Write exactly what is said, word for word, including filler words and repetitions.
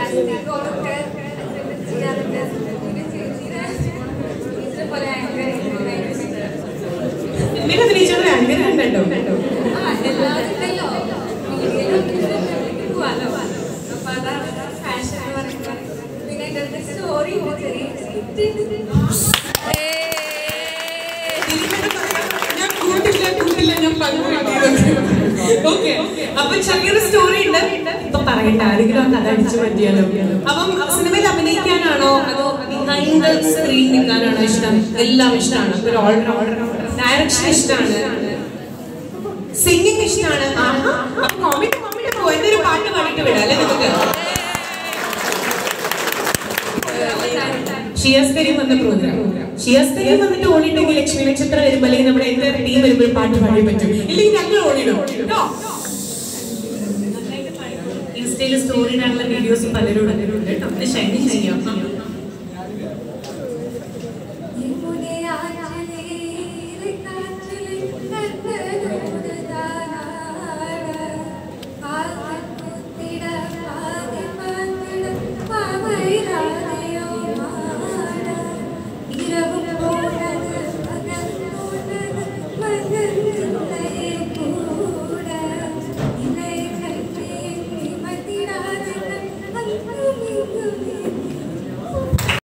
Okay. Appo ചെറിയൊരു story ഉണ്ട്. ഇപ്പൊ പറയണ്ട ആരെങ്കിലും കഥ അടിച്ചു പറ്റിയാലോ. അപ്പം സിനിമയിൽ അഭിനയിക്കാനാണോ അതോ ബിഹൈൻഡ് സ്ക്രീൻ നിൽക്കാനാണോ ഇഷ്ടം? എല്ലാം ഇഷ്ടമാണ്. ഒരു ഓൾറൗണ്ടർ. ഡയറക്ഷൻ ഇഷ്ടമാണ്. സിംഗിങ് ഇഷ്ടമാണ്. ആഹാ. അപ്പൊ കോമിക്ക് കോമിക്ക് പോ എന്തൊരു പാട്ട് പാടിയിട്ട് വിടാം അല്ലേ നമുക്ക്? ഷിയാസ് കരീം വന്ന പ്രോഗ്രാം. ഷിയാസ് കരീം വന്നിട്ട് ഓടിയിട്ടുണ്ടെങ്കിൽ ലക്ഷ്മി നക്ഷത്രം വരുമ്പോൾ അല്ലെങ്കിൽ നമ്മുടെ എൻ്റെ ടീം വരുമ്പോൾ പാട്ട് പാടാൻ പറ്റും. ഇല്ലെങ്കിൽ ഞങ്ങൾ ഓടിയിടും. ഇൻസ്റ്റയിൽ സ്റ്റോറി ഇടാനുള്ള വീഡിയോസ് പലരോട് ഉണ്ട് കേട്ടോ. ഷൈൻ ചെയ്യാം.